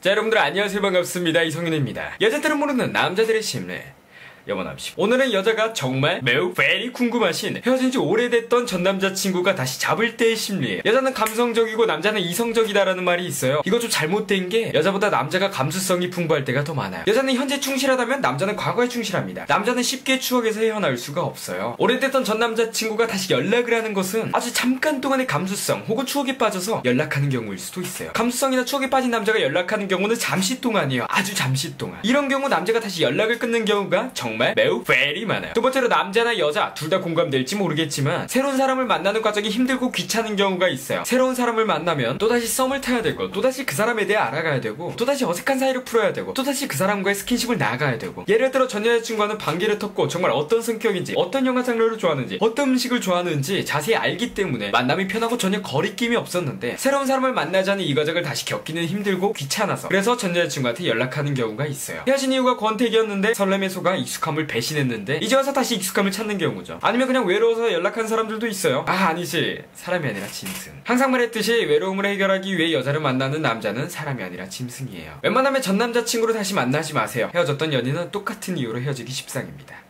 자, 여러분들 안녕하세요. 반갑습니다. 이성윤입니다. 여자들은 모르는 남자들의 심리 영원합시다. 오늘은 여자가 정말 매우 very 궁금하신 헤어진 지 오래됐던 전 남자친구가 다시 잡을 때의 심리예요. 여자는 감성적이고 남자는 이성적이다라는 말이 있어요. 이거 좀 잘못된 게 여자보다 남자가 감수성이 풍부할 때가 더 많아요. 여자는 현재 충실하다면 남자는 과거에 충실합니다. 남자는 쉽게 추억에서 헤어나올 수가 없어요. 오래됐던 전 남자친구가 다시 연락을 하는 것은 아주 잠깐 동안의 감수성 혹은 추억에 빠져서 연락하는 경우일 수도 있어요. 감수성이나 추억에 빠진 남자가 연락하는 경우는 잠시 동안이에요. 아주 잠시 동안. 이런 경우 남자가 다시 연락을 끊는 경우가 정말 매우 very 많아요. 두 번째로 남자나 여자 둘 다 공감될지 모르겠지만 새로운 사람을 만나는 과정이 힘들고 귀찮은 경우가 있어요. 새로운 사람을 만나면 또다시 썸을 타야 되고 또다시 그 사람에 대해 알아가야 되고 또다시 어색한 사이를 풀어야 되고 또다시 그 사람과의 스킨십을 나가야 되고, 예를 들어 전 여자친구와는 반기를 텄고 정말 어떤 성격인지 어떤 영화 장르를 좋아하는지 어떤 음식을 좋아하는지 자세히 알기 때문에 만남이 편하고 전혀 거리낌이 없었는데 새로운 사람을 만나자는 이 과정을 다시 겪기는 힘들고 귀찮아서 그래서 전 여자친구한테 연락하는 경우가 있어요. 헤어진 이유가 권태기였는데 설렘에 속아 익숙함을 배신했는데 이제 와서 다시 익숙함을 찾는 경우죠. 아니면 그냥 외로워서 연락한 사람들도 있어요. 아니지, 사람이 아니라 짐승. 항상 말했듯이 외로움을 해결하기 위해 여자를 만나는 남자는 사람이 아니라 짐승이에요. 웬만하면 전 남자친구를 다시 만나지 마세요. 헤어졌던 연인은 똑같은 이유로 헤어지기 십상입니다.